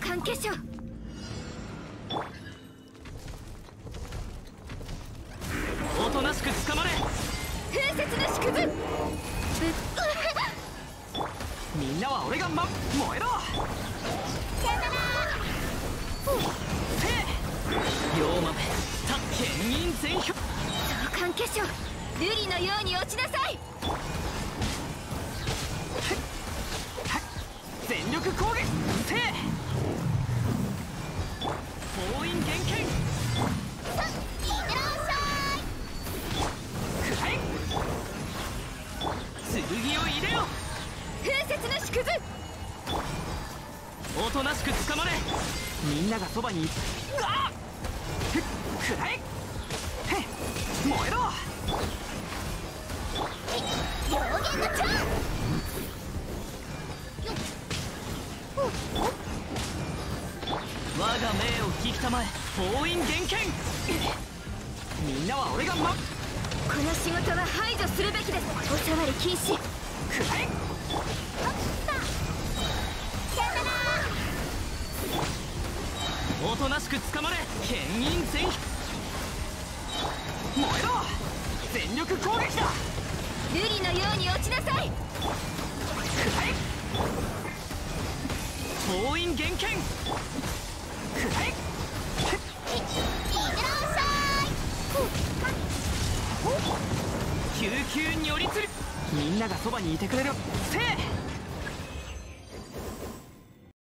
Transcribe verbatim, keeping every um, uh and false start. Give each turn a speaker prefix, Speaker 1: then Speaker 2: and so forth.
Speaker 1: 間化粧。
Speaker 2: おとなしく捕まれ。
Speaker 1: 風雪の縮図。
Speaker 2: みんなは俺がま燃えろ。
Speaker 1: さよなら。
Speaker 2: せえ龍馬めた剣銀全表。
Speaker 1: 相関化粧。瑠璃のように落ちなさい。
Speaker 2: 全力攻撃。せえ封印厳剣。
Speaker 1: さっいってらっしゃい。
Speaker 2: くらえ剣を入れよ。
Speaker 1: 風雪の縮図。
Speaker 2: おとなしく捕まれ。みんながそばに。うわっくらえへっ燃えろ。
Speaker 1: 上限のチャン。
Speaker 2: 我が命を聞きたまえ。封印厳剣。みんなは俺がま
Speaker 1: この仕事は排除するべきです。おさわり禁止。
Speaker 2: くらえ
Speaker 1: さよなら。
Speaker 2: おとなしく捕まれ。剣銀全燃えろ。全力攻撃だ。
Speaker 1: 瑠璃のように落ちなさい。
Speaker 2: くらえ封印厳剣。くらえ
Speaker 1: いってらっしゃい。
Speaker 2: 救急に寄りつる。みんながそばにいてくれる。せえ